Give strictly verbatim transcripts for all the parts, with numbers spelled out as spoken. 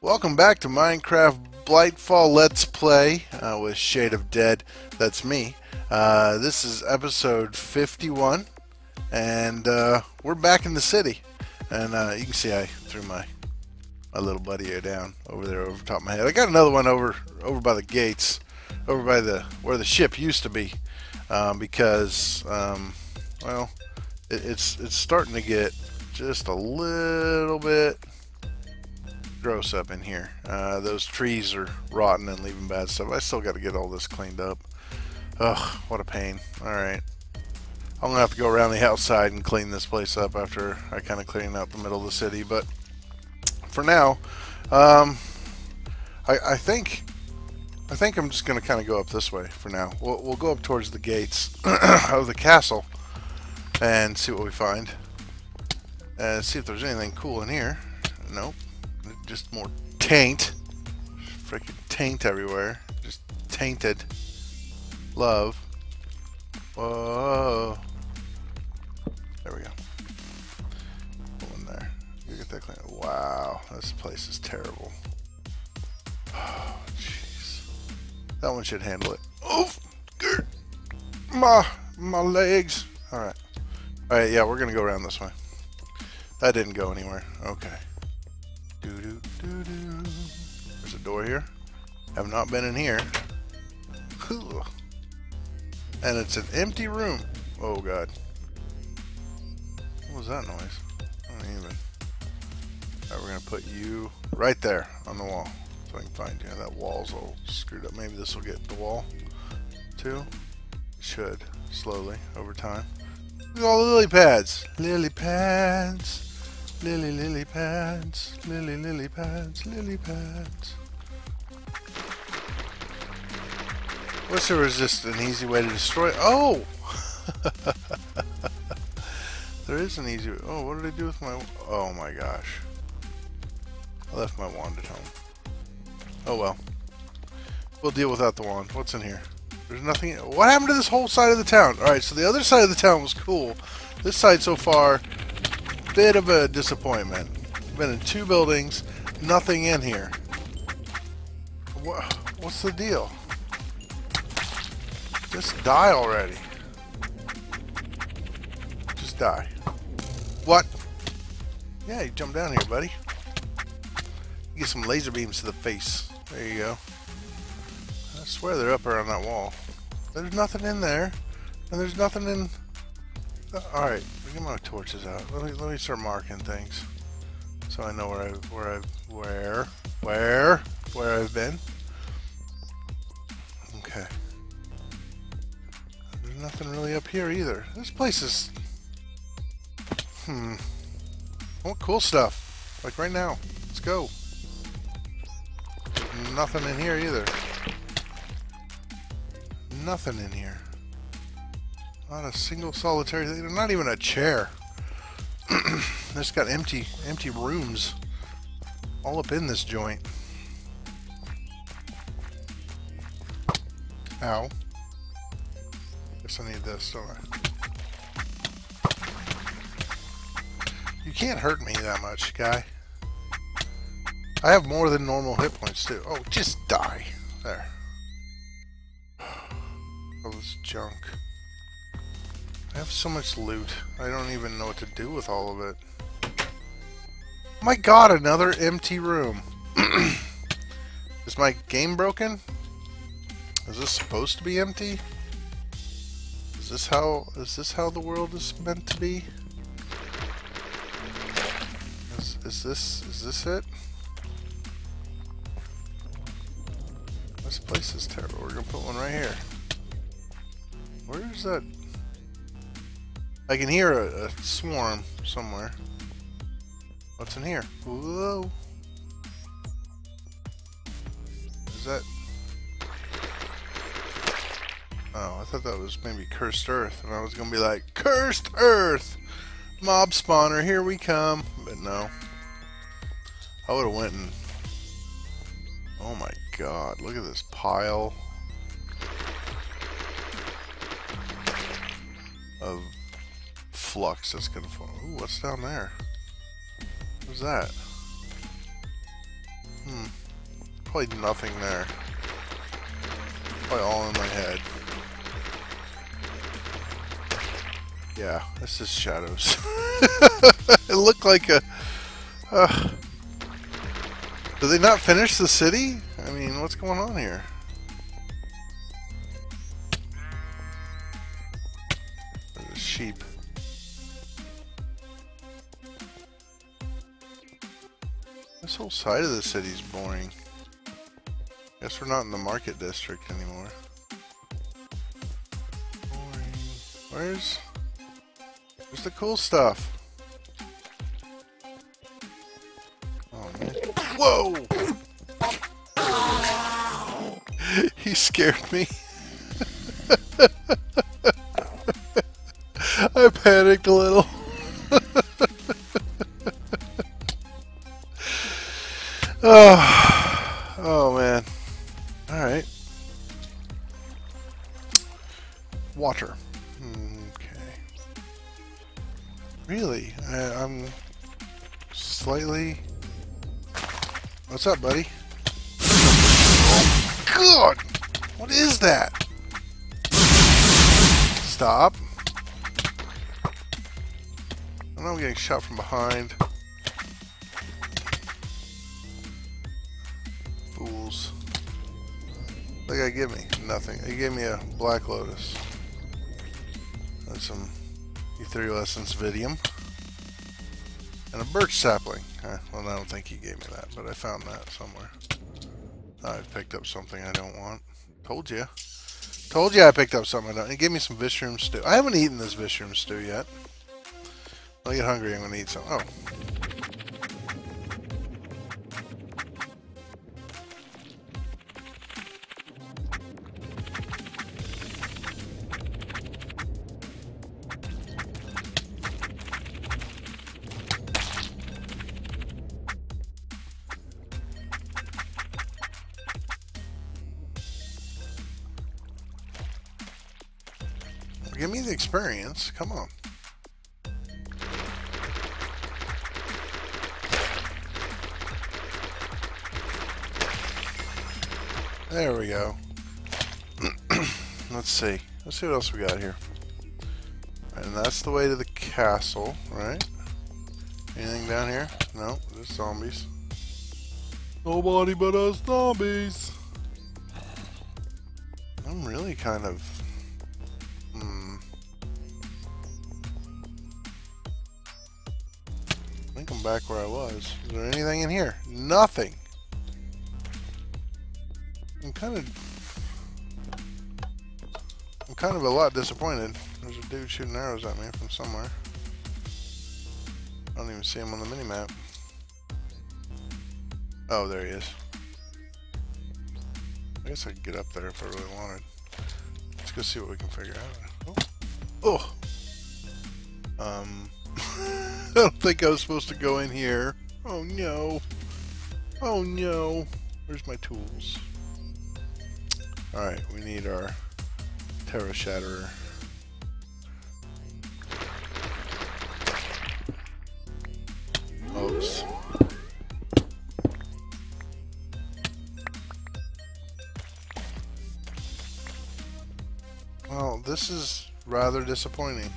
Welcome back to Minecraft Blightfall Let's Play uh, with Shade of Dead. That's me. Uh, this is episode fifty-one, and uh, we're back in the city. And uh, you can see I threw my my little buddy here down over there over top of my head. I got another one over over by the gates, over by the where the ship used to be, um, because um, well, it, it's it's starting to get just a little bit gross up in here. Uh, those trees are rotten and leaving bad stuff. I still got to get all this cleaned up. Ugh, what a pain. Alright. I'm going to have to go around the outside and clean this place up after I kind of clean out the middle of the city. But for now, um, I, I think I think I'm just going to kind of go up this way for now. We'll, we'll go up towards the gates of the castle and see what we find. And see if there's anything cool in here. Nope. Just more taint. Freaking taint everywhere. Just tainted love. Whoa. There we go. Go in there. You get that clean. Wow. This place is terrible. Oh, jeez. That one should handle it. Oh, my, my legs. Alright. Alright, yeah, we're going to go around this way. That didn't go anywhere. Okay. Doo -doo -doo -doo. There's a door here. Have not been in here. And it's an empty room. Oh god. What was that noise? I don't even. Alright, we're gonna put you right there on the wall so I can find you. That wall's all screwed up. Maybe this will get the wall too. It should slowly over time. Look at all the lily pads. Lily pads. Lily, lily pads, lily, lily pads, lily pads. What's there was just an easy way to destroy? Oh! There is an easy way. Oh, what did I do with my... Oh my gosh. I left my wand at home. Oh well. We'll deal without the wand. What's in here? There's nothing... What happened to this whole side of the town? Alright, so the other side of the town was cool. This side so far... Bit of a disappointment. Been in two buildings, nothing in here. What? What's the deal? Just die already. Just die. What? Yeah, you jump down here, buddy. You get some laser beams to the face. There you go. I swear they're up around that wall. There's nothing in there, and there's nothing in. All right. Get my torches out. Let me let me start marking things, so I know where I where I where where where I've been. Okay. There's nothing really up here either. This place is. Hmm. I want cool stuff. Like right now. Let's go. There's nothing in here either. Nothing in here. Not a single solitary thing. Not even a chair. Just got empty, empty rooms all up in this joint. Ow. Guess I need this, don't I? You can't hurt me that much, guy. I have more than normal hit points too. Oh, just die. There. All this junk. I have so much loot. I don't even know what to do with all of it. My god, another empty room. Is my game broken? Is this supposed to be empty? Is this how is this how the world is meant to be? Is, is this is this it? This place is terrible. We're gonna put one right here. Where is that? I can hear a, a swarm somewhere. What's in here? Whoa. Is that... Oh, I thought that was maybe Cursed Earth. And I was going to be like, Cursed Earth! Mob spawner, here we come. But no. I would have went and... Oh my god, look at this pile of... flux that's gonna fall. Ooh, what's down there? What's that? Hmm. probably nothing there. Probably all in my head. Yeah, this is shadows. It looked like a... Uh, did they not finish the city? I mean, what's going on here? There's a sheep. This whole side of the city's boring. Guess we're not in the market district anymore. Boring. Where's... Where's the cool stuff? Oh, man. Whoa! He scared me. I panicked a little. Oh, oh man. Alright. Water. Okay. Really? I, I'm slightly... What's up, buddy? Oh, God! What is that? Stop. I know I'm getting shot from behind. Fools. What did they give me? Nothing. They gave me a black lotus. And some ethereal essence vidium. And a birch sapling. Eh, well, I don't think he gave me that, but I found that somewhere. I've picked up something I don't want. Told you. Told you I picked up something I don't. He gave me some Vishroom stew. I haven't eaten this Vishroom stew yet. When I get hungry, I'm going to eat some. Oh. Give me the experience. Come on. There we go. Let's see. Let's see what else we got here. And that's the way to the castle, right? Anything down here? No, just zombies. Nobody but us zombies. I'm really kind of... Hmm. I think I'm back where I was. Is there anything in here? Nothing. I'm kind of... I'm kind of a lot disappointed. There's a dude shooting arrows at me from somewhere. I don't even see him on the minimap. Oh, there he is. I guess I could get up there if I really wanted. Let's go see what we can figure out. Oh! Oh. Um... I don't think I was supposed to go in here. Oh no. Oh no. Where's my tools? Alright, we need our Terra Shatterer. Oops. Well, this is rather disappointing.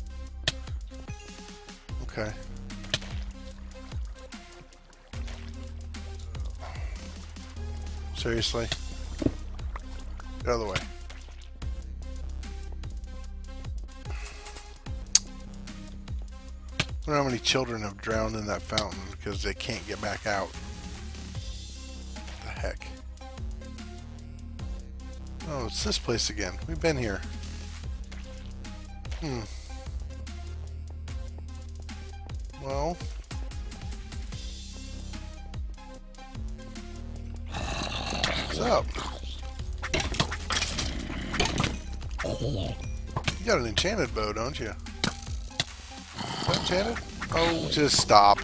Okay. Seriously? Get out of the way. I wonder how many children have drowned in that fountain because they can't get back out. What the heck? Oh, it's this place again. We've been here. Hmm. Well. What's up? You got an enchanted bow, don't you? Is that enchanted? Oh, just stop.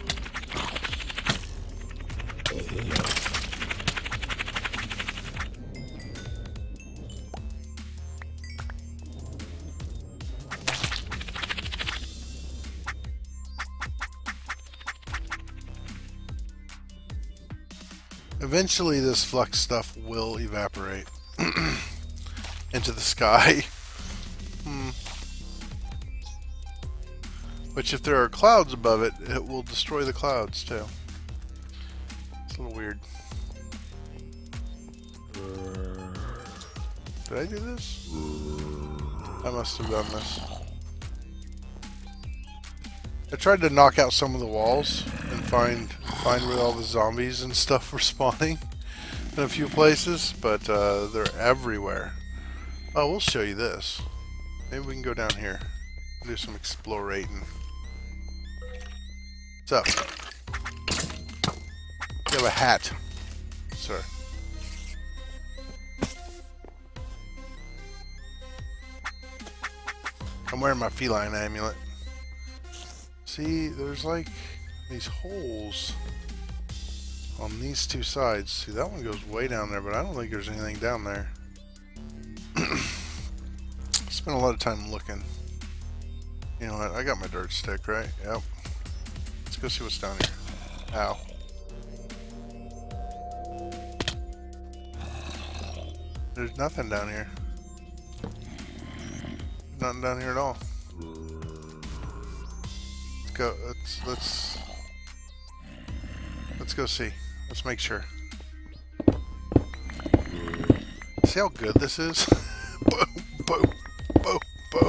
Eventually this flux stuff will evaporate into the sky. Hmm. Which, if there are clouds above it, it will destroy the clouds too. It's a little weird. Did I do this? I must have done this. I tried to knock out some of the walls and find find where all the zombies and stuff were spawning in a few places, but uh, they're everywhere. Oh, we'll show you this. Maybe we can go down here and do some explorating. What's up? You have a hat, sir. I'm wearing my feline amulet. See, there's like these holes on these two sides. See, that one goes way down there, but I don't think there's anything down there. Spent a lot of time looking. You know what? I got my dirt stick, right? Yep. Let's go see what's down here. Ow. There's nothing down here. Nothing down here at all. Let's go. Let's let's let's go see. Let's make sure. See how good this is? Boom, boom, boom, boom.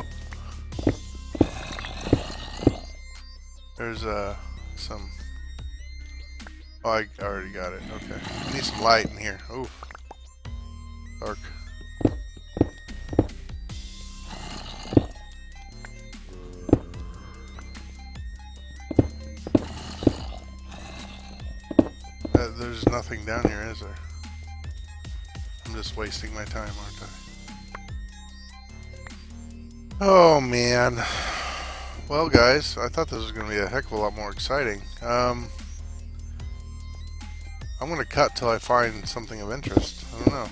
There's uh some. Oh, I already got it. Okay. I need some light in here. Oof. Dark. Uh, there's nothing down here, is there? I'm just wasting my time, aren't I? Oh, man. Well, guys, I thought this was going to be a heck of a lot more exciting. Um, I'm going to cut till I find something of interest. I don't know.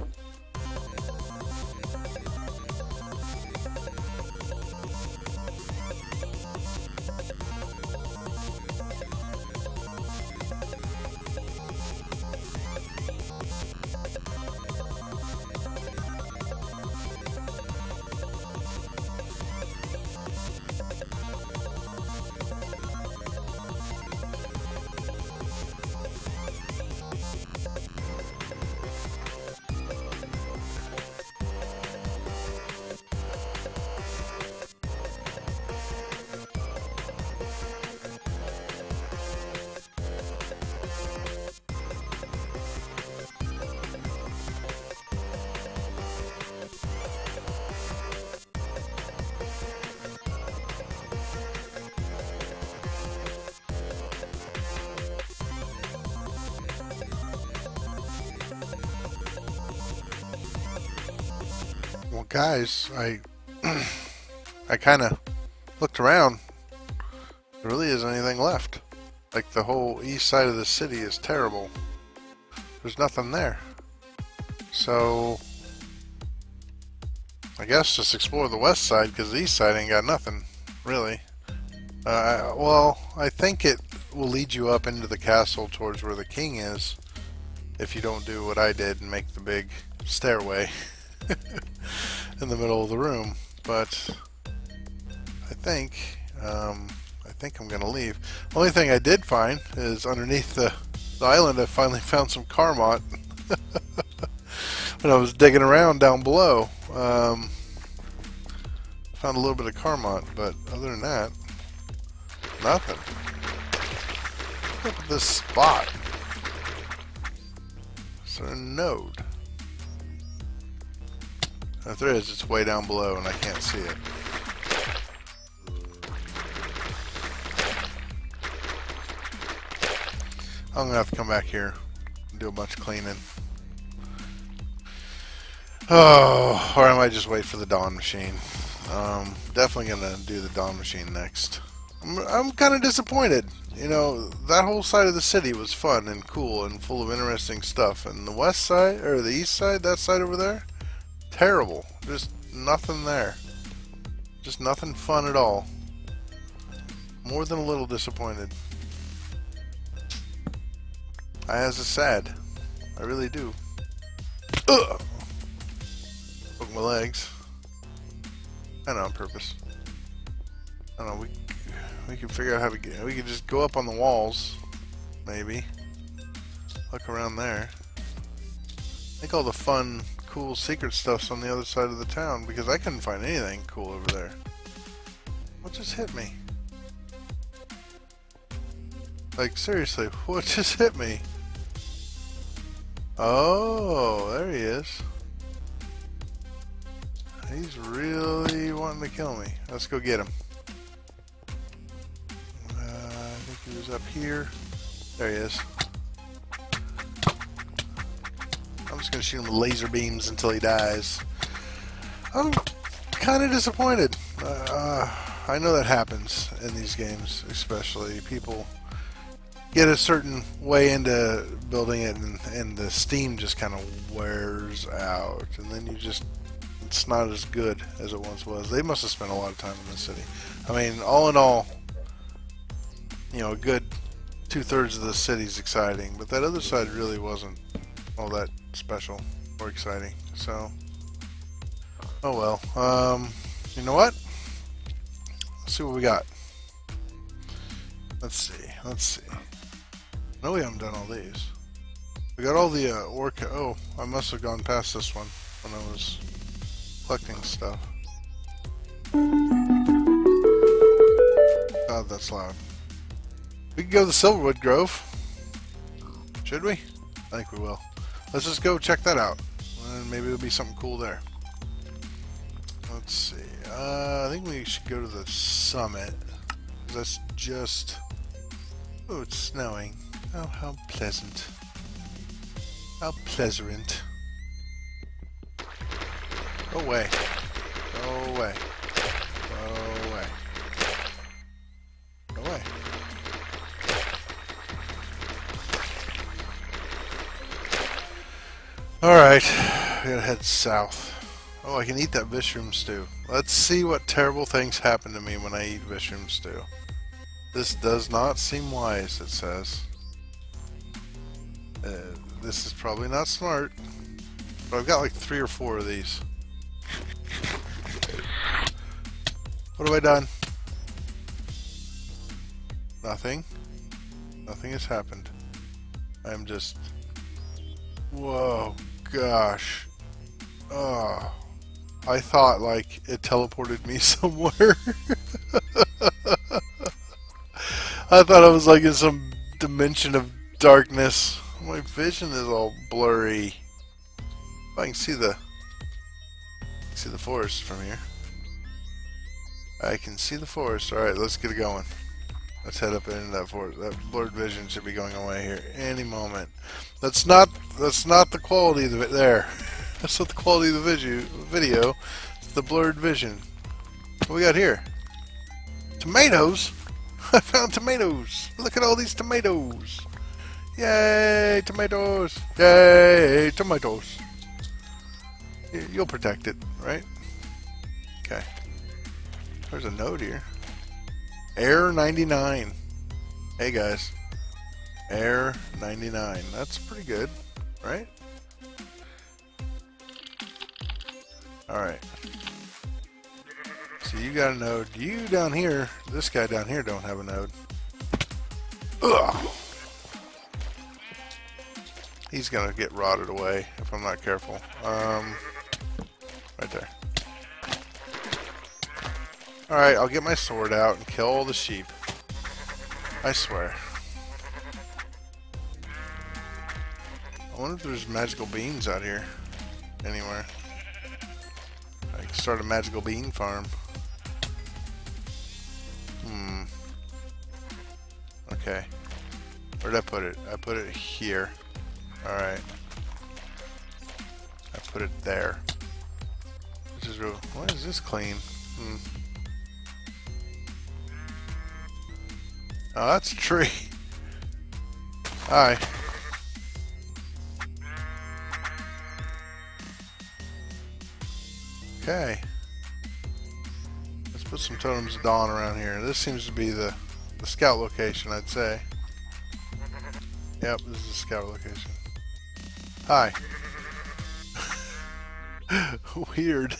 Well, guys, I I kind of looked around. There really isn't anything left. Like, the whole east side of the city is terrible. There's nothing there. So I guess just explore the west side, because the east side ain't got nothing, really. Uh, well, I think it will lead you up into the castle towards where the king is, if you don't do what I did and make the big stairway in the middle of the room. But I think um, I think I'm gonna leave. The only thing I did find is underneath the, the island, I finally found some Carmot when I was digging around down below. Um, found a little bit of Carmot, but other than that, nothing. Look at this spot. Is there a node? If there is, it's way down below and I can't see it. I'm gonna have to come back here and do a bunch of cleaning. Oh, or I might just wait for the dawn machine. Um, definitely gonna do the dawn machine next. I'm, I'm kind of disappointed. You know, that whole side of the city was fun and cool and full of interesting stuff, and the west side, or the east side, that side over there, terrible. Just nothing there. Just nothing fun at all. More than a little disappointed. As is sad. I really do. Ugh! Broke my legs. Kinda on purpose. I don't know, we, we can figure out how to get... We could just go up on the walls. Maybe. Look around there. I think all the fun, cool secret stuff's on the other side of the town, because I couldn't find anything cool over there. What just hit me? Like, seriously, what just hit me? Oh, there he is. He's really wanting to kill me. Let's go get him. Uh, I think he was up here. There he is. I'm just going to shoot him with laser beams until he dies. I'm kind of disappointed. Uh, I know that happens in these games, especially. People get a certain way into building it, and, and the steam just kind of wears out. And then you just... It's not as good as it once was. They must have spent a lot of time in the city. I mean, all in all, you know, a good two-thirds of the city's exciting, but that other side really wasn't all that special or exciting. So, oh well. Um, you know what? Let's see what we got. Let's see. Let's see. No, we haven't done all these. We got all the uh, orca. Oh, I must have gone past this one when I was collecting stuff. God, that's loud. We can go to the Silverwood Grove. Should we? I think we will. Let's just go check that out. And maybe there'll be something cool there. Let's see. Uh, I think we should go to the summit. That's just... Oh, it's snowing. Oh, how pleasant. How pleasant. Go away. Go away. Go away. Go away. Alright. We gotta head south. Oh, I can eat that mushroom stew. Let's see what terrible things happen to me when I eat mushroom stew. This does not seem wise, it says. Uh, this is probably not smart. But I've got like three or four of these. What have I done? Nothing. Nothing has happened. I'm just... Whoa, gosh. Oh, I thought like it teleported me somewhere. I thought I was like in some dimension of darkness. My vision is all blurry. I can see the see the forest from here. I can see the forest. Alright, let's get it going. Let's head up into that forest. That blurred vision should be going away here any moment. That's not that's not the quality of it there. That's not the quality of the video video. It's the blurred vision. What we got here? Tomatoes? I found tomatoes. Look at all these tomatoes. Yay, tomatoes. Yay, tomatoes. You'll protect it, right? Okay. There's a note here. Air ninety-nine. Hey guys. Air ninety-nine. That's pretty good, right? Alright. So you got a node. You down here, this guy down here don't have a node. Ugh. He's gonna get rotted away if I'm not careful. Um, right there. Alright, I'll get my sword out and kill all the sheep. I swear. I wonder if there's magical beans out here anywhere. I can start a magical bean farm. Hmm. Okay. Where'd I put it? I put it here. Alright. I put it there. Which is real. Why is this clean? Hmm. Oh, that's a tree. Hi. Okay. Let's put some totems of dawn around here. This seems to be the, the scout location, I'd say. Yep, this is a scout location. Hi. Weird.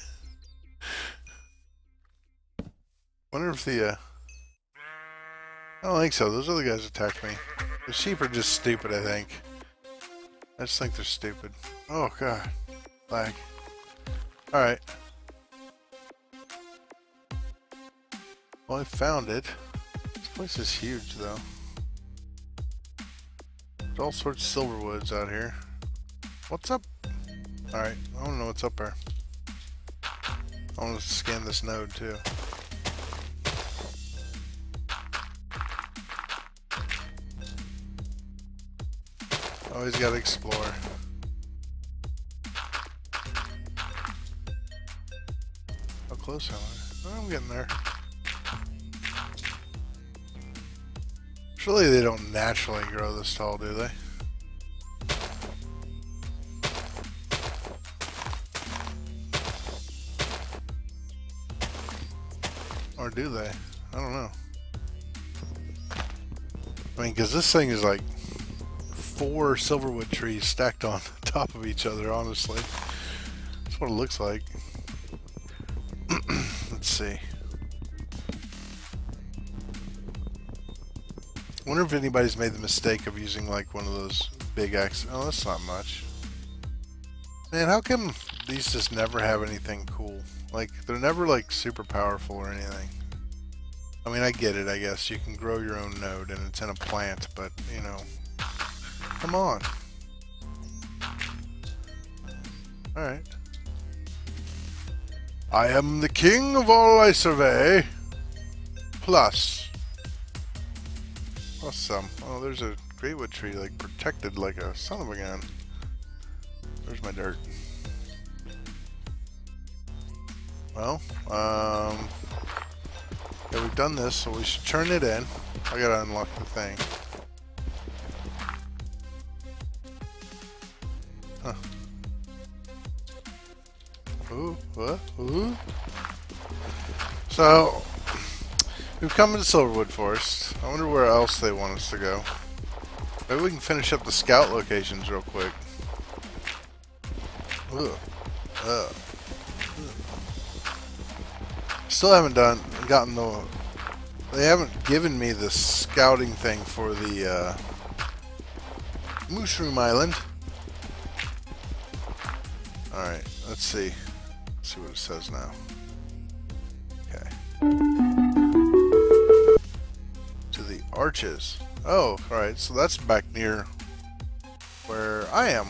Wonder if the, uh... I don't think so. Those other guys attacked me. The sheep are just stupid, I think. I just think they're stupid. Oh, God. Lag. Alright. Well, I found it. This place is huge, though. There's all sorts of silver woods out here. What's up? Alright, I want to know what's up there. I want to scan this node, too. Always gotta explore. How close am I? Oh, I'm getting there. Surely they don't naturally grow this tall, do they? Or do they? I don't know. I mean, because this thing is like four silverwood trees stacked on top of each other, honestly. That's what it looks like. Let's see. I wonder if anybody's made the mistake of using like one of those big axes. Oh, that's not much. Man, how come these just never have anything cool? Like, they're never like super powerful or anything. I mean, I get it, I guess. You can grow your own node and it's in a plant, but, you know, come on. Alright. I am the king of all I survey. Plus. Plus some. Oh, there's a greatwood tree, like, protected like a son of a gun. Where's my dirt? Well, um... yeah, we've done this, so we should turn it in. I gotta unlock the thing. Huh. Ooh, what? Ooh. So, we've come into Silverwood Forest. I wonder where else they want us to go. Maybe we can finish up the scout locations real quick. Ugh. Ugh. Still haven't done, gotten the, they haven't given me the scouting thing for the, uh, Mushroom Island. Alright, let's see. Let's see what it says now. Okay. To the arches. Oh, alright, so that's back near where I am.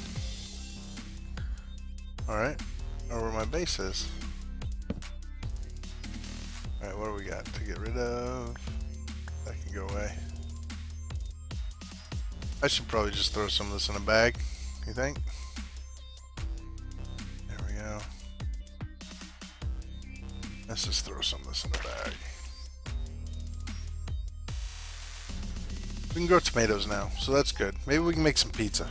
Alright, or where my base is. Alright, what do we got to get rid of? That can go away. I should probably just throw some of this in a bag, you think? There we go. Let's just throw some of this in a bag. We can grow tomatoes now, so that's good. Maybe we can make some pizza.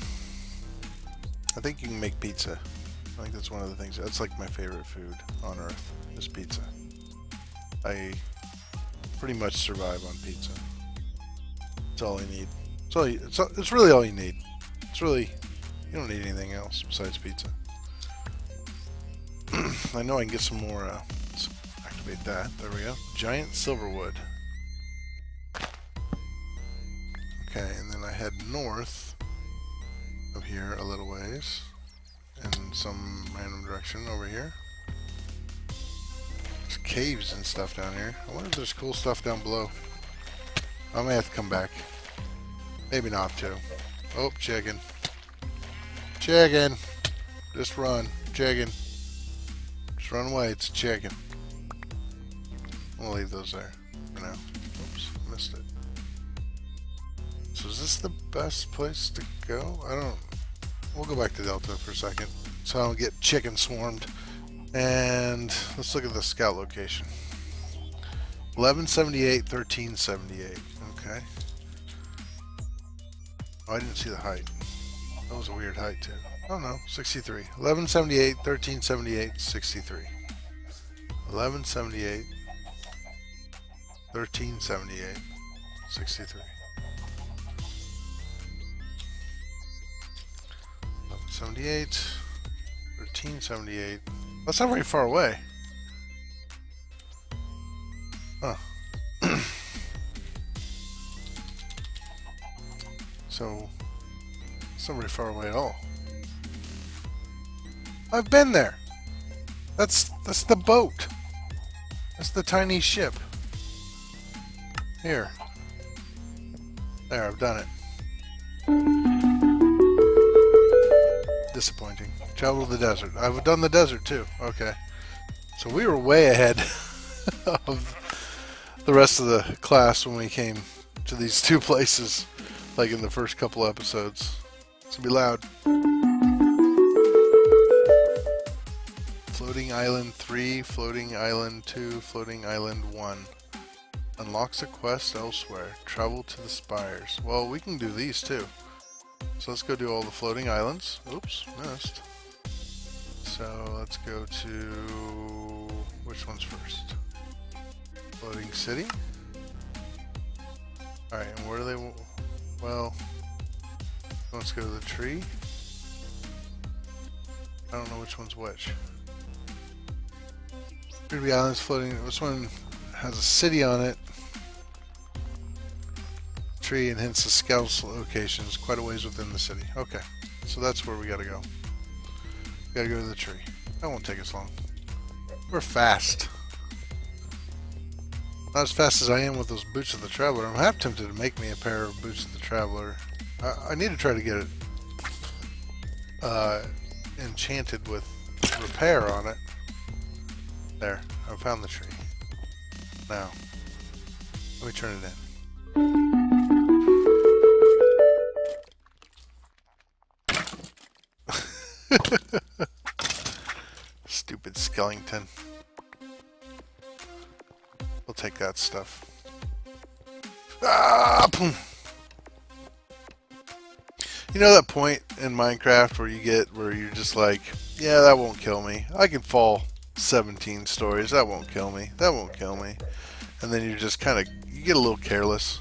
I think you can make pizza. I think that's one of the things. That's like my favorite food on earth, is pizza. I pretty much survive on pizza. That's all I need. It's, all you, it's, it's really all you need. It's really, you don't need anything else besides pizza. I know I can get some more, uh, let's activate that. There we go. Giant silverwood. Okay, and then I head north of here a little ways in some random direction over here. There's caves and stuff down here. I wonder if there's cool stuff down below. I may have to come back. Maybe not too. Oh, chicken. Chicken! Just run. Chicken. Just run away. It's a chicken. I'm gonna leave those there for now. Oops, missed it. So is this the best place to go? I don't... We'll go back to Delta for a second, so I don't get chicken swarmed. And let's look at the scout location. eleven seventy-eight, thirteen seventy-eight. Okay. Oh, I didn't see the height. That was a weird height too. Oh no, sixty-three. eleven seventy-eight, thirteen seventy-eight, sixty-three. eleven seventy-eight, thirteen seventy-eight, sixty-three. seventy-eight. thirteen seventy-eight. That's not very far away. Huh. So, it's not very far away at all. I've been there. That's that's the boat. That's the tiny ship. Here. There, I've done it. Disappointing. Travel to the desert. I've done the desert too. Okay. So we were way ahead of the rest of the class when we came to these two places, like in the first couple episodes. It's gonna be loud. Floating Island three, Floating Island two, Floating Island one. Unlocks a quest elsewhere. Travel to the spires. Well, we can do these too. So let's go do all the floating islands. Oops, missed. So let's go to... which one's first? Floating city? Alright, and where do they... well... let's go to the tree. I don't know which one's which. Could be islands floating... this one has a city on it. Tree, and hence the scout's location is quite a ways within the city. Okay, so that's where we gotta go. We gotta go to the tree. That won't take us long. We're fast. Not as fast as I am with those Boots of the Traveler. I'm half tempted to make me a pair of Boots of the Traveler. I, I need to try to get it uh, enchanted with repair on it. There, I found the tree. Now, let me turn it in. Stupid skeleton. We'll take that stuff. Ah, boom. You know that point in Minecraft where you get where you're just like, yeah, that won't kill me. I can fall seventeen stories. That won't kill me. That won't kill me. And then you're just kind of, you get a little careless.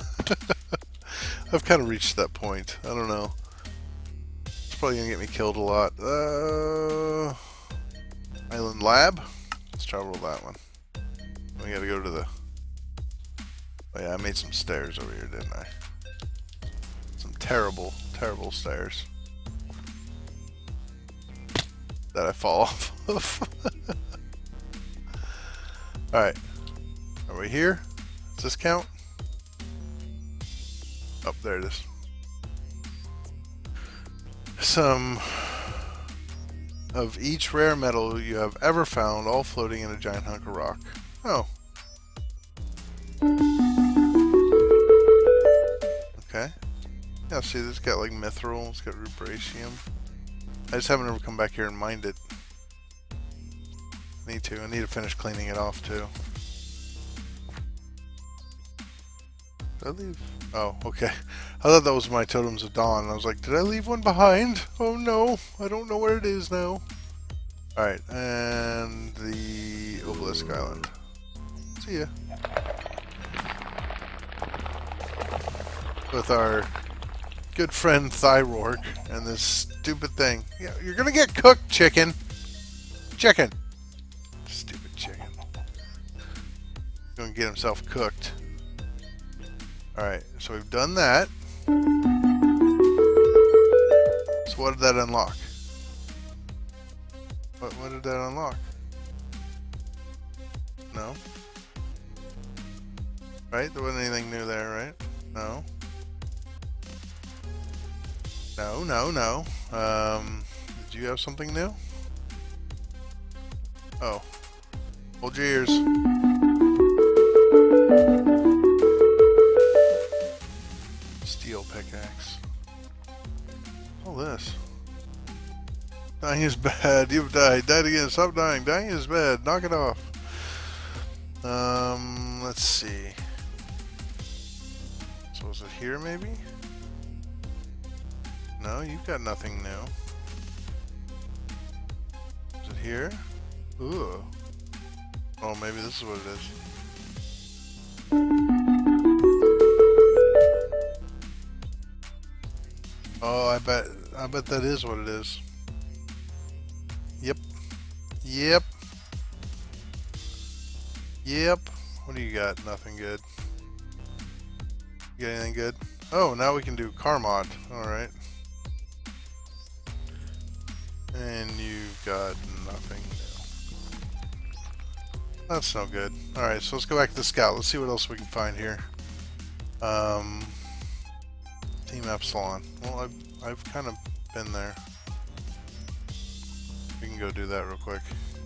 I've kind of reached that point. I don't know. Probably gonna get me killed a lot. Uh, Island Lab. Let's travel to that one. We gotta go to the... oh yeah, I made some stairs over here, didn't I? Some terrible, terrible stairs that I fall off of. Alright. Are we here? Does this count? Oh, there it is. Some of each rare metal you have ever found, all floating in a giant hunk of rock. Oh. Okay. Yeah, see, this got like mithril, it's got rubratium. I just haven't ever come back here and mined it. Need to. I need to finish cleaning it off too. Did I leave? Oh, okay. I thought that was my Totems of Dawn. I was like, did I leave one behind? Oh no, I don't know where it is now. Alright, and the Obelisk Island. See ya. With our good friend Thyroark and this stupid thing. Yeah, you're gonna get cooked, chicken. Chicken. Stupid chicken. Gonna get himself cooked. Alright, so we've done that. So what did that unlock? What, what did that unlock? No? Right? There wasn't anything new there, right? No? No, no, no. Um, did you have something new? Oh. Hold your ears. Steel pickaxe. All this. Dying is bad. You've died. Died again. Stop dying. Dying is bad. Knock it off. Um, let's see. So is it here maybe? No, you've got nothing new. Is it here? Ooh. Oh, maybe this is what it is. Oh, I bet, I bet that is what it is. Yep. Yep. Yep. What do you got? Nothing good. You got anything good? Oh, now we can do car mod. Alright. And you've got nothing new. That's no good. Alright, so let's go back to the scout. Let's see what else we can find here. Um, Team Epsilon. Well, I've, I've kind of been there. We can go do that real quick.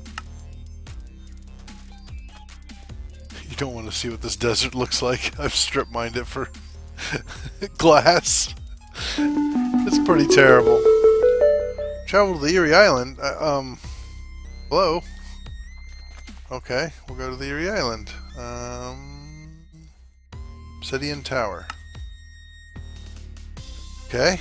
You don't want to see what this desert looks like. I've strip mined it for glass. It's pretty terrible. Travel to the Erie Island. Uh, um, hello. Okay, we'll go to the Erie Island. Um, City and Tower. Okay.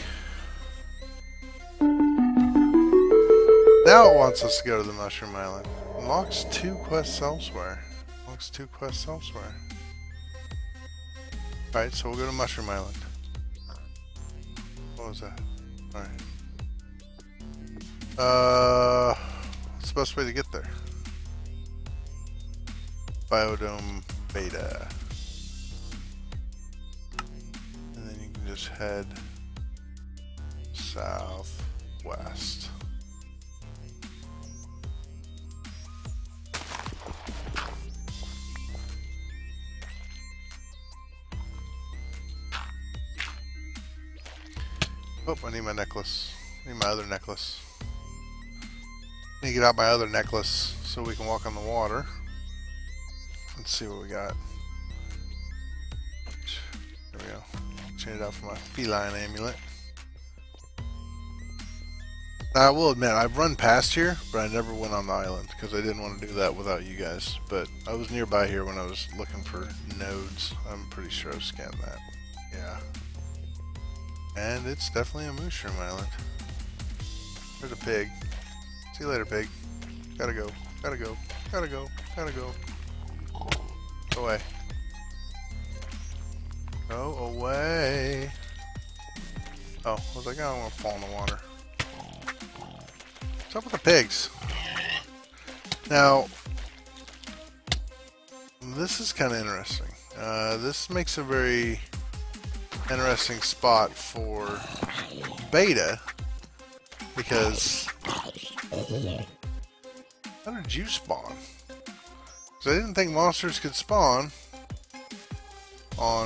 Now it wants us to go to the Mushroom Island. Unlocks two quests elsewhere. Unlocks two quests elsewhere. Alright, so we'll go to Mushroom Island. What was that? Alright. Uh, what's the best way to get there? Biodome Beta. And then you can just head southwest. Oh, I need my necklace. I need my other necklace. I need to get out my other necklace so we can walk on the water. Let's see what we got. There we go. Change it out for my feline amulet. Now, I will admit, I've run past here, but I never went on the island because I didn't want to do that without you guys. But I was nearby here when I was looking for nodes. I'm pretty sure I've scanned that. Yeah. And it's definitely a mushroom island. There's a pig. See you later, pig. Gotta go. Gotta go. Gotta go. Gotta go. Go away. Go away. Oh, I was like, I don't want to fall in the water. What's up with the pigs? Now, this is kind of interesting. Uh, this makes a very interesting spot for beta because how did you spawn? Because I didn't think monsters could spawn on.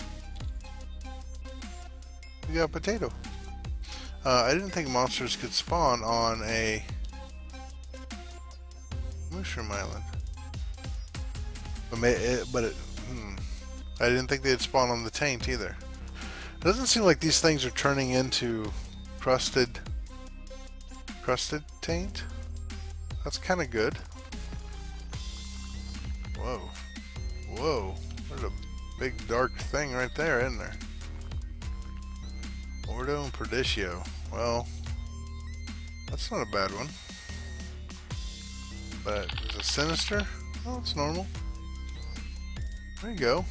We got a potato. Uh, I didn't think monsters could spawn on a mushroom island. But, it, but it, hmm. I didn't think they'd spawn on the taint either. It doesn't seem like these things are turning into crusted, crusted taint. That's kind of good. Whoa, whoa! There's a big dark thing right there, isn't there? Ordo and Perdicio. Well, that's not a bad one. But is it sinister? Oh, it's normal. There you go.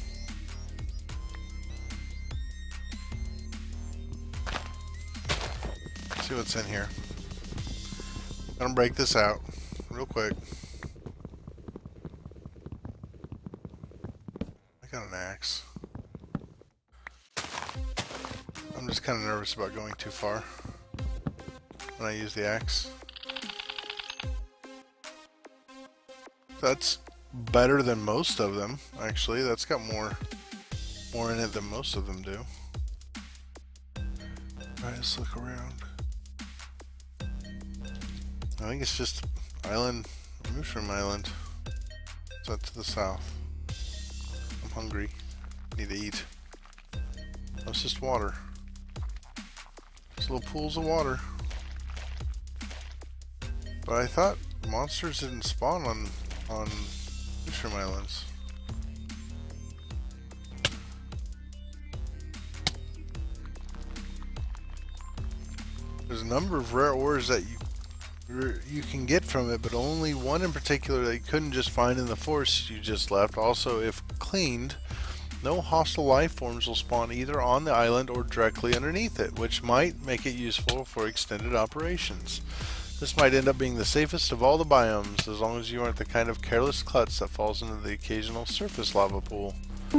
Let's see what's in here. I'm gonna break this out real quick. I got an axe. I'm just kind of nervous about going too far when I use the axe. That's better than most of them, actually. That's got more more in it than most of them do. Alright, let's look around. I think it's just island, mushroom island. Is that to the south? I'm hungry. Need to eat. Oh, it's just water. Just little pools of water. But I thought monsters didn't spawn on on mushroom islands. There's a number of rare ores that you you can get from it, but only one in particular that you couldn't just find in the forest you just left. Also, if cleaned, No hostile life forms will spawn either on the island or directly underneath it, which might make it useful for extended operations. This might end up being the safest of all the biomes, as long as you aren't the kind of careless klutz that falls into the occasional surface lava pool.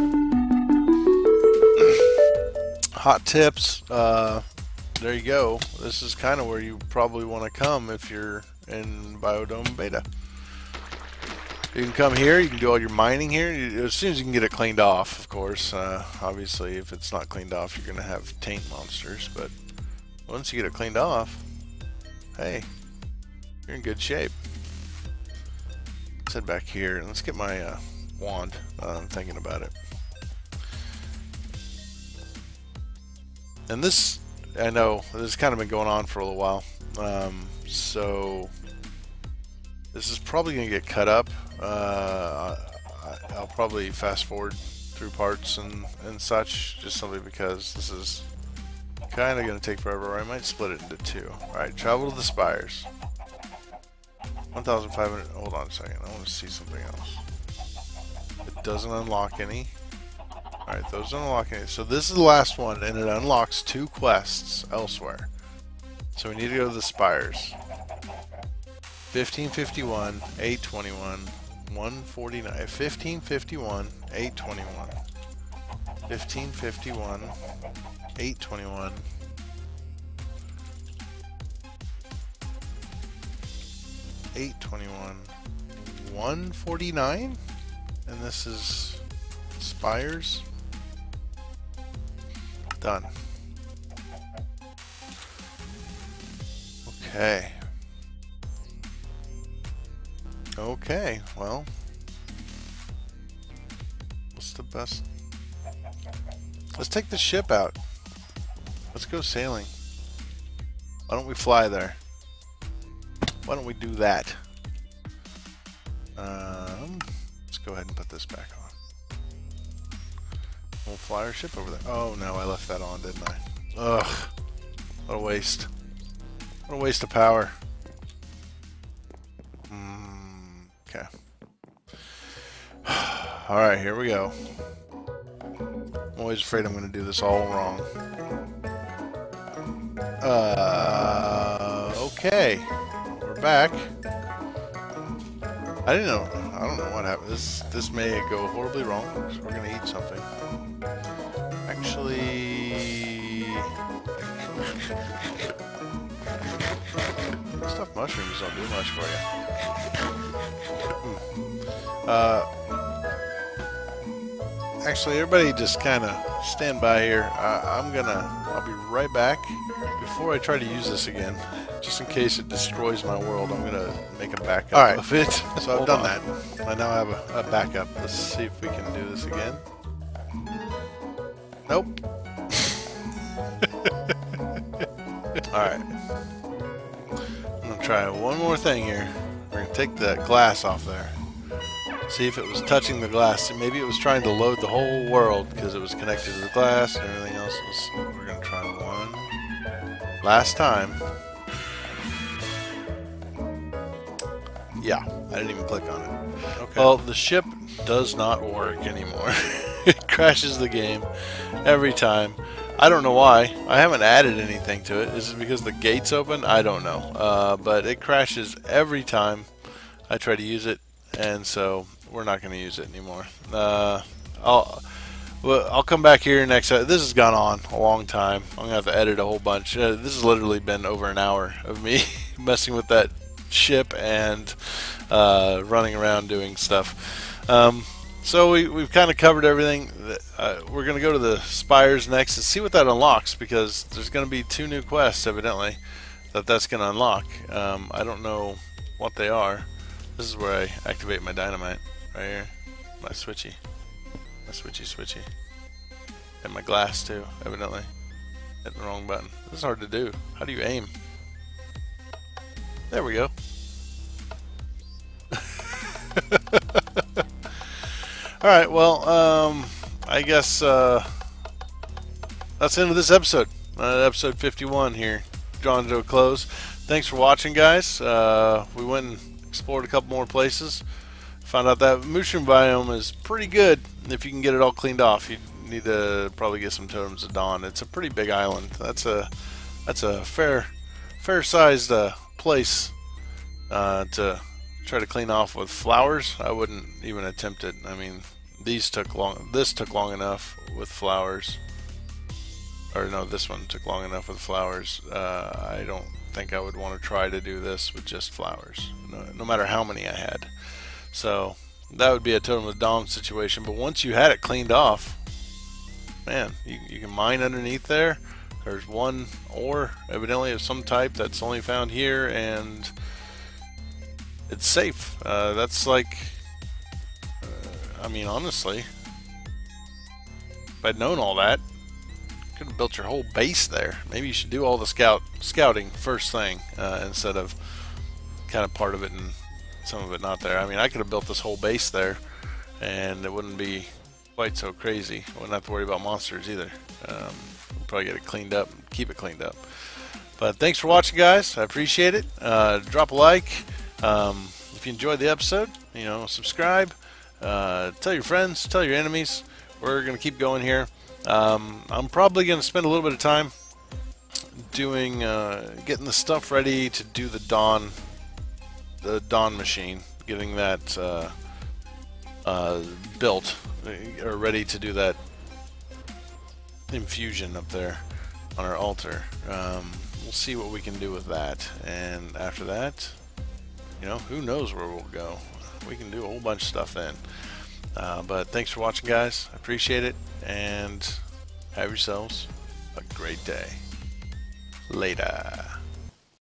Hot tips, uh, there you go. This is kind of where you probably want to come if you're in Biodome Beta. You can come here, you can do all your mining here, you, as soon as you can get it cleaned off, of course. Uh, obviously, if it's not cleaned off, you're going to have taint monsters, but once you get it cleaned off, hey, you're in good shape. Let's head back here, and let's get my uh, wand. Uh, I'm thinking about it. And this, I know, this has kind of been going on for a little while, um, so this is probably going to get cut up. Uh, I, I'll probably fast forward through parts and, and such, just simply because this is kind of going to take forever. I might split it into two. Alright, travel to the spires. one thousand five hundred, hold on a second, I want to see something else. It doesn't unlock any. Alright, those don't unlock any. So this is the last one, and it unlocks two quests elsewhere. So we need to go to the spires. fifteen fifty-one, eight twenty-one, one forty-nine, fifteen fifty-one, eight twenty-one, fifteen fifty-one, eight twenty-one, eight twenty-one, one forty-nine, and this is spires. Done. Okay. Okay, well, what's the best? Let's take the ship out. Let's go sailing. Why don't we fly there? Why don't we do that? Um, let's go ahead and put this back on. We'll fly our ship over there. Oh no, I left that on, didn't I? Ugh, what a waste. What a waste of power. Okay. Alright, here we go. I'm always afraid I'm going to do this all wrong. Uh, okay. We're back. I didn't know. I don't know what happened. This, this may go horribly wrong, so we're going to eat something. Actually... Stuffed mushrooms don't do much for you. Uh, actually, everybody just kind of stand by here. Uh, I'm gonna, I'll be right back. Before I try to use this again, just in case it destroys my world, I'm gonna make a backup All right. of it. So I've done that. I now have a, a backup. Let's see if we can do this again. Nope. Alright. I'm gonna try one more thing here. We're gonna take the glass off there. See if it was touching the glass. Maybe it was trying to load the whole world because it was connected to the glass and everything else. Was, we're going to try one last time. Yeah, I didn't even click on it. Okay. Well, the ship does not work anymore. It crashes the game every time. I don't know why. I haven't added anything to it. Is it because the gate's open? I don't know. Uh, but it crashes every time I try to use it. And so we're not going to use it anymore. Uh, I'll well, I'll come back here next. This has gone on a long time. I'm gonna have to edit a whole bunch. Uh, this has literally been over an hour of me messing with that ship and uh, running around doing stuff. Um, so we, we've kind of covered everything. Uh, we're going to go to the spires next and see what that unlocks, because there's going to be two new quests evidently that that's going to unlock. Um, I don't know what they are. This is where I activate my dynamite, right here. My switchy. My switchy switchy. And my glass too, evidently. Hit the wrong button. This is hard to do. How do you aim? There we go. Alright, well, um, I guess uh, that's the end of this episode. Uh, episode fifty-one here. Drawn to a close. Thanks for watching, guys. Uh, we went and explored a couple more places. found out that mushroom biome is pretty good if you can get it all cleaned off. You need to probably get some totems of dawn. It's a pretty big island. That's a that's a fair fair sized uh, place uh, to try to clean off with flowers. I wouldn't even attempt it. I mean, these took long. This took long enough with flowers. Or no, this one took long enough with flowers. Uh, I don't think I would want to try to do this with just flowers, no, no matter how many I had. So that would be a totem of dawn situation. But once you had it cleaned off, man, you, you can mine underneath there. There's one ore, evidently of some type, that's only found here, and it's safe. Uh, that's like, uh, I mean, honestly, if I'd known all that, could have built your whole base there. Maybe you should do all the scout scouting first thing uh, instead of kind of part of it and some of it not there. I mean, I could have built this whole base there, and it wouldn't be quite so crazy. I wouldn't have to worry about monsters either. Um, we'll probably get it cleaned up and keep it cleaned up. But thanks for watching, guys. I appreciate it. Uh, drop a like um, if you enjoyed the episode. You know, subscribe. Uh, tell your friends. Tell your enemies. We're gonna keep going here. Um, I'm probably going to spend a little bit of time doing, uh, getting the stuff ready to do the dawn, the dawn machine, getting that uh, uh, built, or ready to do that infusion up there on our altar. Um, we'll see what we can do with that, and after that, you know, who knows where we'll go. We can do a whole bunch of stuff then. Uh, but thanks for watching, guys. I appreciate it, and have yourselves a great day. Later.